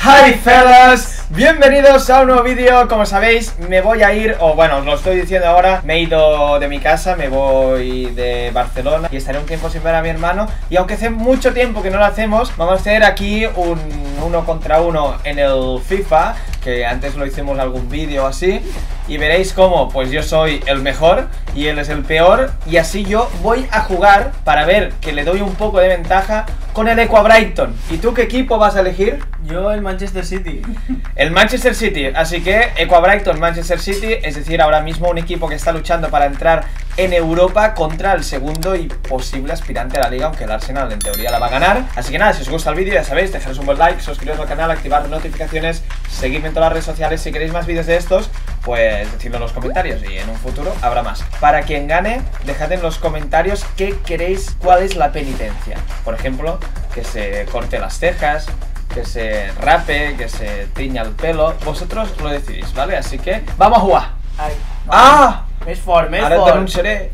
Hi fellas, bienvenidos a un nuevo vídeo. Como sabéis, me voy a ir, o bueno, os lo estoy diciendo ahora. Me he ido de mi casa, me voy de Barcelona y estaré un tiempo sin ver a mi hermano. Y aunque hace mucho tiempo que no lo hacemos, vamos a hacer aquí un 1 contra 1 en el FIFA, que antes lo hicimos algún vídeo así. Y veréis cómo, pues yo soy el mejor y él es el peor. Y así yo voy a jugar para ver que le doy un poco de ventaja con el Aqua Brighton. ¿Y tú qué equipo vas a elegir? Yo el Manchester City. El Manchester City, así que Aqua Brighton, Manchester City, es decir, ahora mismo un equipo que está luchando para entrar en Europa contra el segundo y posible aspirante a la liga, aunque el Arsenal en teoría la va a ganar. Así que nada, si os gusta el vídeo ya sabéis, dejaros un buen like, suscribiros al canal, activar notificaciones, seguidme en todas las redes sociales. Si queréis más vídeos de estos, pues decidlo en los comentarios y en un futuro habrá más. Para quien gane, dejad en los comentarios qué queréis, cuál es la penitencia. Por ejemplo, que se corte las cejas, que se rape, que se tiña el pelo. Vosotros lo decidís, ¿vale? Así que vamos a jugar. Ai, ¡Ah! Més fort, més Ahora fort. denunciaré.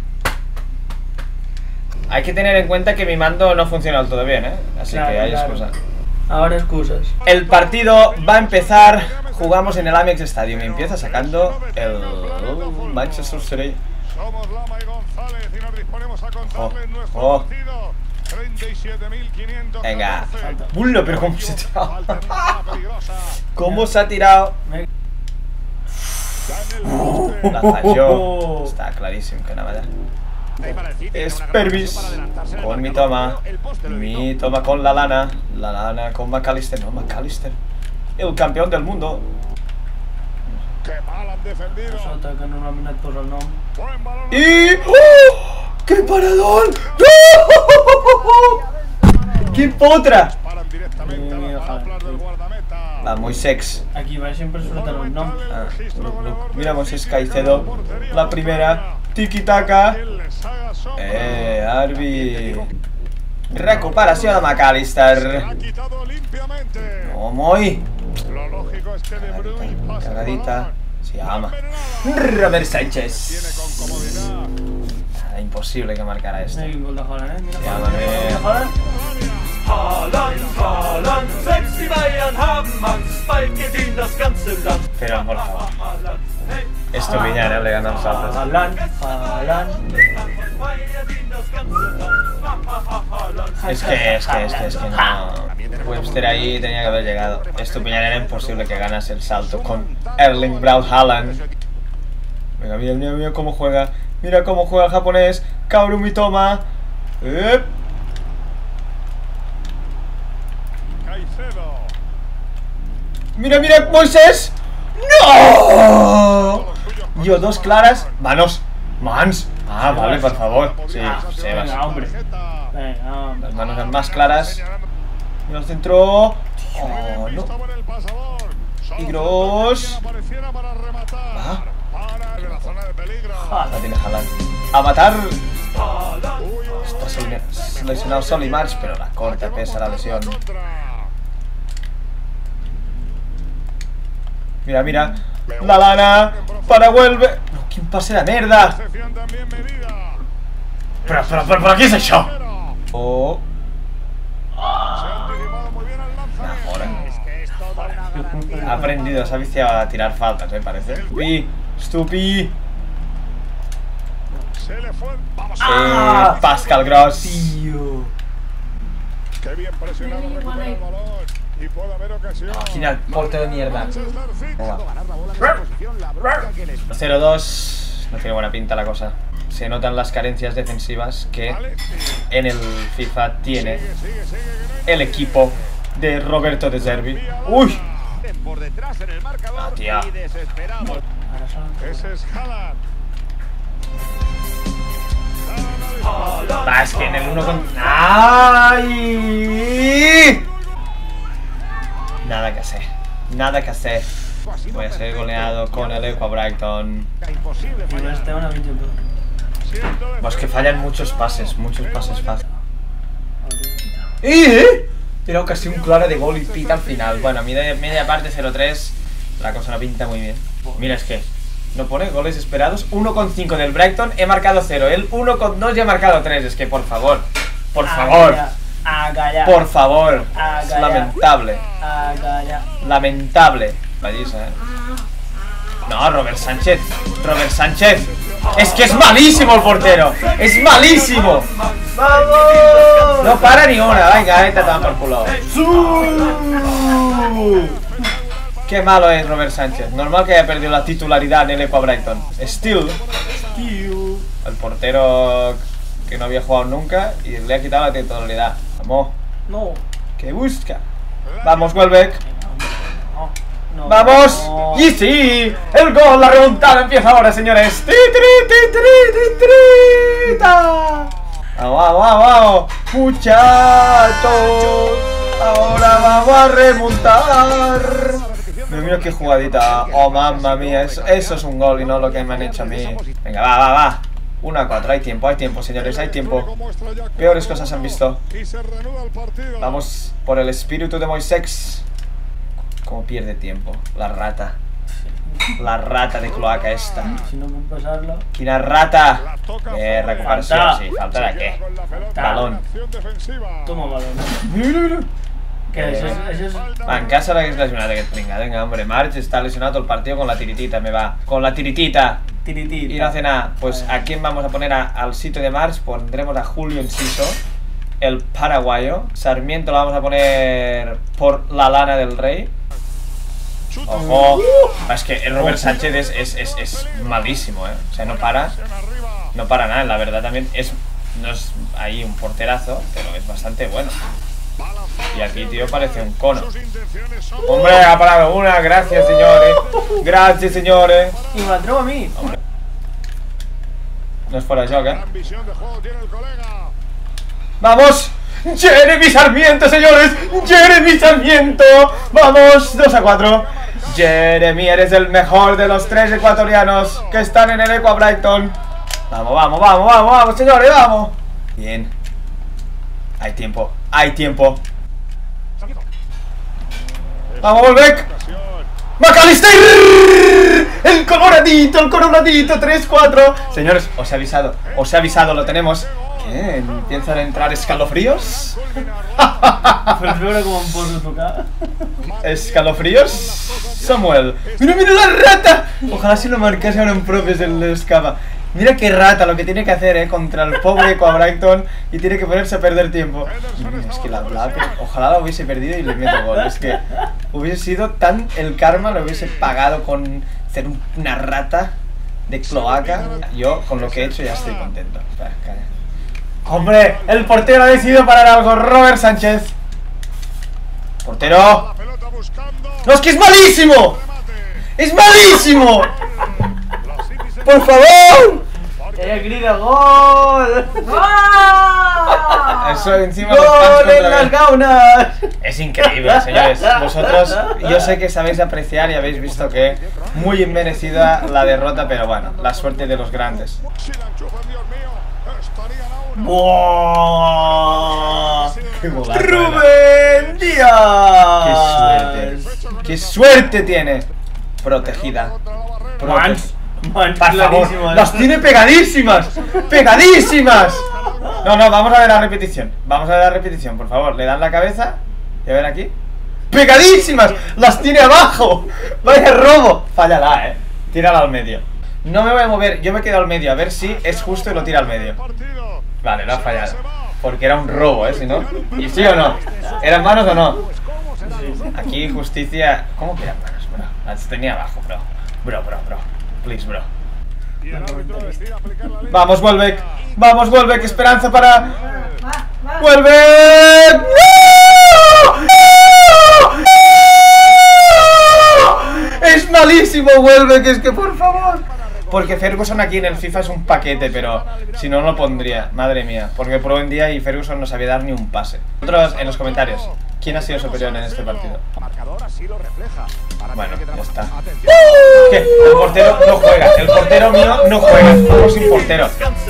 Hay que tener en cuenta que mi mando no funciona del todo bien, ¿eh? Así Claro, que hay claro. excusa. Ahora excusas. El partido va a empezar. Jugamos en el Amex Stadium y empieza sacando el Manchester City. Somos Lama y González y nos disponemos a contarles nuestro Oh. partido. 37.500. Venga. Bullo, pero cómo se ha tirado. Alternativa peligrosa. ¿Cómo se ha tirado? Me- La falló. Está clarísimo que nada. Es Pervis con mi toma. Mi toma con la lana. La lana con McAllister. No, McAllister, el campeón del mundo. Qué mal han defendido. Sota que no m'ha anat posar el nom. Buen balón. ¡Y! ¡Oh! ¡Qué paradón! ¡No! ¡Qué potra! Paran directamente a las manoplas del guardameta. La Moisex. Aquí va sempre surten els noms. Ah, mira Moisés Caicedo. La primera. Tiki-taka. Arby. Recuperación de McAllister. Ha quitado limpiamente. No, muy. Lo lógico es que De Bruyne pase el Cagadita. balón. Se llama Primera. Robert Tiene Sánchez. con comodidad. Nada, imposible que marcara esto. Mira quin gol de Haaland, Mira Ja, Haaland. Mann, Mira Haaland. Haaland, Haaland, selbst die Bayern haben Angst, bald geht ihnen das ganze Land. Pero por favor. Haaland, hey, Esto Viñana le gana a Saltas. Haaland. Haaland. feiert ihn das ganze Land. Es que no. Webster ahí tenía que haber llegado. Esto Piñana era imposible que ganase el salto con Erling Braut Haaland. Venga, mira cómo juega. Mira cómo juega el japonés. Kaoru Mitoma. Caicedo. Mira, Moisés. ¡No! Yo, dos claras. Manos. Mans. Ah, vale, por favor. Sí, Sebas. Venga, hombre. Venga, hombre. Las manos eran más claras. Mira el centro. Oh, no. Estaba en el pasador. Solo Y Gross. faltaba que apareciera para rematar. Ah. Para en la zona de peligro. La tiene Haaland. A matar. Haaland, Uy, uy, Está lesionado Solimars, pero la corta pesa la lesión. Mira. La lana. Para vuelve. No, ¿quién pase la mierda? Pero ¿qué es eso? Oh. Ha aprendido, se ha viciado a tirar faltas, me parece. Stupi. Se le fue. Vamos Pascal Gross. Tío. Qué bien presionado recupera el balón. Y puede haber ocasión. Final, portero de mierda. Manchester City. 0-2. No tiene buena pinta la cosa. Se notan las carencias defensivas que Vale. en el FIFA tiene Sigue, que no hay el equipo de Roberto De Zerbi. ¡Uy! Por detrás en el marcador Ah, tía. y desesperado. Ara són... Ese es Haaland. Va, es que en el 1 con... ¡Ay! Nada que hacer. Nada que hacer. Voy a ser goleado con el Aqua Brighton. Imposible I fallar. l'Esteban ha vingut tot. Pues que fallan muchos pases fáciles. ¡Eh! Era casi un claro de gol y pita al final. Bueno, media parte 0-3. La cosa no pinta muy bien. Mira, es que no pone goles esperados. 1,5 del Brighton, he marcado 0. Él 1,2 y ha marcado 3. Es que por favor. Por favor. Ya. A callar. Por favor. A Es callar. lamentable. A callar. Lamentable. Pallisa, No, Robert Sánchez. Robert Sánchez. Es que es malísimo el portero. Es malísimo. ¡Vamos! No para ni una. Venga, vete a tomar por culo. Qué malo es Robert Sánchez. Normal que haya perdido la titularidad en el Equa Brighton. Still. El portero que no había jugado nunca y le ha quitado la titularidad. Vamos. No. Que busca. Vamos, Welbeck. No. No. ¡Vamos! No. ¡Y sí! ¡El gol! ¡La remontada empieza ahora, señores! ¡Ti, tri, ti, tri, ti, tri, ta! ¡Vamos, vamos, vamos! ¡Muchachos! ¡Ahora vamos a remontar! Mira qué jugadita. ¡Oh, mamma mía! Eso es un gol y no lo que me han hecho a mí. Venga, va, va, va. 1-4. Hay tiempo, señores. Hay tiempo. Peores cosas han visto. Vamos por el espíritu de Moisés. Cómo pierde tiempo. La rata. La rata de cloaca esta. Si no puedo pasarlo. ¡Quina rata! Recuperación, Falta. sí. ¿Falta de qué? Balón. Toma balón. Mira, mira. ¿Qué es? Eso es. Va, en casa la que es lesionada que venga, venga, hombre. March está lesionado todo el partido con la tiritita, me va. Con la tiritita. Tiritita. Y no hace nada. Pues ¿a quién vamos a poner al sitio de March? Pondremos a Julio Enciso, el paraguayo. Sarmiento lo vamos a poner por la lana del rey. Ojo. Es que el Robert Sánchez es malísimo, O sea, no para nada, la verdad también no es ahí un porterazo, pero es bastante bueno. Y aquí, tío, parece un cono. Hombre, ha parado una, gracias, señores. Gracias, señores. Y me la traigo a mí. Hombre. No es fuera de shock, ¡Vamos! ¡Jeremy Sarmiento, señores! ¡Jeremy Sarmiento! ¡Vamos! 2-4. Jeremy, eres el mejor de los 3 ecuatorianos que están en el Equa Brighton. Vamos, vamos, vamos, vamos, vamos, señores, vamos. Bien. Hay tiempo, hay tiempo. ¡Vamos, Welbeck! ¡McAllister! ¡El coloradito, el coloradito! 3-4. Señores, os he avisado, lo tenemos. ¿Qué? ¿Empiezan a entrar escalofríos? Pero figura como un porno tocado. ¿Escalofríos? Samuel. ¡Mira, mira la rata! Ojalá si lo marcase ahora en propio se le escapa. Mira qué rata lo que tiene que hacer, contra el pobre Equa Brighton. Y tiene que ponerse a perder tiempo. Es que ojalá la hubiese perdido y le meto gol. Es que hubiese sido tan el karma, lo hubiese pagado con ser una rata de cloaca. Yo con lo que he hecho ya estoy contento. Espera, calla. ¡Hombre! El portero ha decidido parar algo. Robert Sánchez. ¡Portero! ¡No, es que es malísimo! ¡Es malísimo! ¡Por favor! ¡Grita gol! Eso encima los fans ¡Gol contra en las mí. gaunas! Es increíble, señores. Vosotros, yo sé que sabéis apreciar y habéis visto que muy inmerecida la derrota, pero bueno, la suerte de los grandes. ¡Buah! ¡Qué golazo era! ¡Rubén Díaz! ¡Qué suerte! ¡Qué suerte tiene! Protegida. Mans, Por favor, clarísimo, las tiene pegadísimas. ¡Pegadísimas! No, no, vamos a ver la repetición. Vamos a ver la repetición, por favor. Le dan la cabeza y a ver aquí. ¡Pegadísimas! ¡Las tiene abajo! ¡Vaya robo! Fállala, Tírala al medio. No me voy a mover, yo me quedo al medio. A ver si es justo y lo tira al medio. Vale, lo ha fallado. Porque era un robo, si no. ¿Y sí o no? ¿Eran manos o no? Aquí justicia. ¿Cómo que eran manos, bro? Las tenía abajo, bro. Bro. Please, bro. Vamos, Welbeck. Vamos, Welbeck. Esperanza para. ¡Welbeck! ¡No! Es malísimo, Welbeck. Es que por favor. Porque Ferguson aquí en el FIFA es un paquete, pero si no, no lo pondría. Madre mía. Porque por un día y Ferguson no sabía dar ni un pase. Vosotros en los comentarios, ¿quién ha sido superior en este partido? Bueno, ya está. ¿Qué? El portero no juega. El portero mío no juega. Estamos sin portero.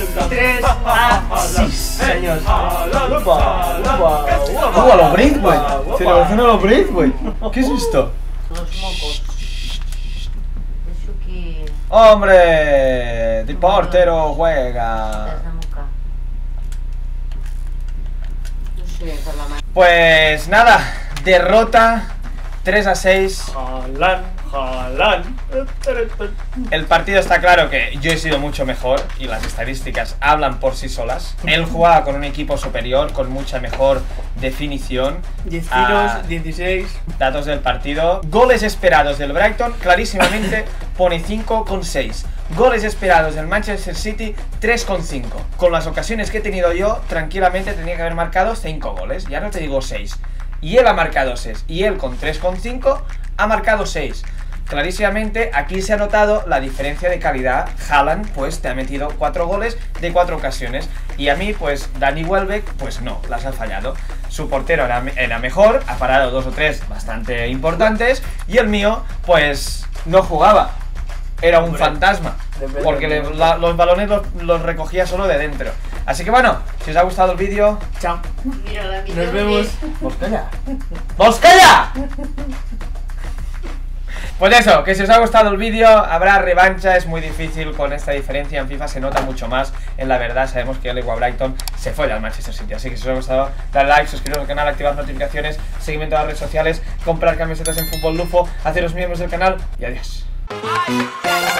3-6, señores. A los Braithwaite. Celebración a los Braithwaite. ¿Qué es esto? ¡Hombre! El portero juega. Pues nada, derrota 3-6. Haaland. El partido está claro que yo he sido mucho mejor y las estadísticas hablan por sí solas. Él jugaba con un equipo superior, con mucha mejor definición. 10 tiros, 16. Datos del partido. Goles esperados del Brighton, clarísimamente pone 5,6. Goles esperados del Manchester City, 3,5. Con las ocasiones que he tenido yo, tranquilamente tenía que haber marcado 5 goles. Ya no te digo 6. Y él ha marcado 6. Y él con 3,5 ha marcado 6. Clarísimamente aquí se ha notado la diferencia de calidad. Haaland pues te ha metido 4 goles de 4 ocasiones. Y a mí pues Danny Welbeck pues no, las ha fallado. Su portero era mejor, ha parado 2 o 3 bastante importantes. Y el mío pues no jugaba. Era un fantasma, porque los balones los recogía solo de dentro. Así que bueno, si os ha gustado el vídeo, Chao. Nos vemos. ¡Boscaya! ¡Boscaya! Pues eso, que si os ha gustado el vídeo, habrá revancha. Es muy difícil con esta diferencia. En FIFA se nota mucho más. En la verdad sabemos que el Equa Brighton se fue al Manchester City. Así que si os ha gustado, dale like, suscribiros al canal, activad notificaciones, seguidme en todas las redes sociales, comprar camisetas en Fútbol Lufo, haceros miembros del canal y adiós.